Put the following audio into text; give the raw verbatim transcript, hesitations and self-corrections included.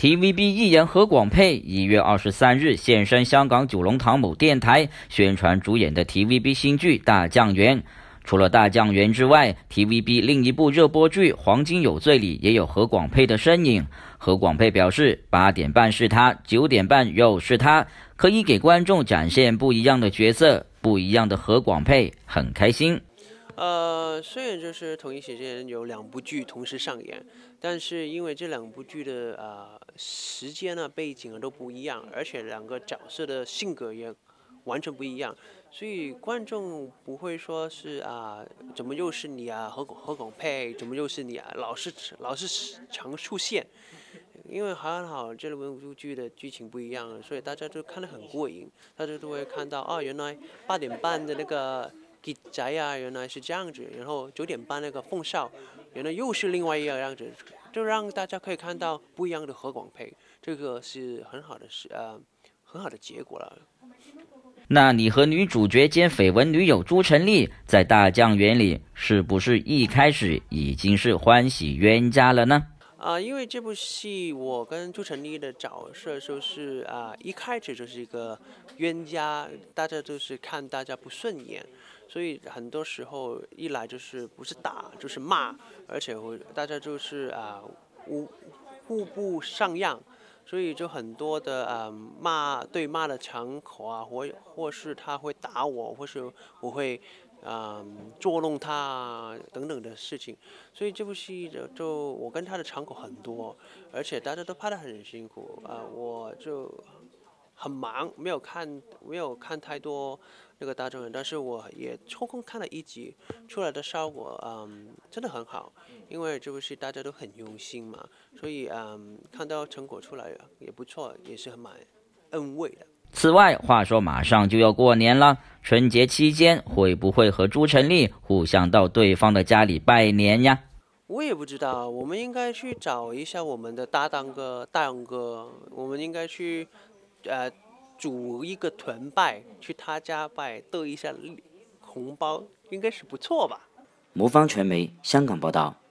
T V B 艺人何广沛一月二十三日现身香港九龙塘某电台，宣传主演的 T V B 新剧《大酱园》。除了《大酱园》之外 ，T V B 另一部热播剧《黄金有罪》里也有何广沛的身影。何广沛表示，八点半是他，九点半又是他，可以给观众展现不一样的角色，不一样的何广沛很开心。 呃，虽然就是同一时间有两部剧同时上演，但是因为这两部剧的呃时间呢、背景啊都不一样，而且两个角色的性格也完全不一样，所以观众不会说是啊，怎么又是你啊，何何广沛，怎么又是你啊，老是老是常出现。因为还好这两部剧的剧情不一样，所以大家都看得很过瘾，大家都会看到啊，原来八点半的那个吉仔啊，原来是这样子，然后九点半那个凤少，原来又是另外一个样子，就让大家可以看到不一样的何广沛，这个是很好的是呃很好的结果了。 那你和女主角兼绯闻女友朱晨丽在《大酱园》里是不是一开始已经是欢喜冤家了呢？ 啊、呃，因为这部戏我跟朱晨丽的角色就是啊、呃，一开始就是一个冤家，大家都是看大家不顺眼，所以很多时候一来就是不是打就是骂，而且大家就是啊、呃、互互不上样。所以就很多的呃骂对骂的场口啊，或或是他会打我，或是我会啊、呃、捉弄他等等的事情。所以这部戏就就我跟他的场口很多，而且大家都拍得很辛苦啊、呃，我就很忙，没有看没有看太多那个大众人，但是我也抽空看了一集，出来的效果嗯真的很好，因为这部戏大家都很用心嘛，所以嗯看到成果出来也不错，也是很蛮安慰的。 此外，话说马上就要过年了，春节期间会不会和朱晨丽互相到对方的家里拜年呀？ 我也不知道，我们应该去找一下我们的搭档哥、大勇哥，我们应该去。呃，组一个团拜，去他家拜，得一下红包，应该是不错吧？ 魔方传媒香港报道。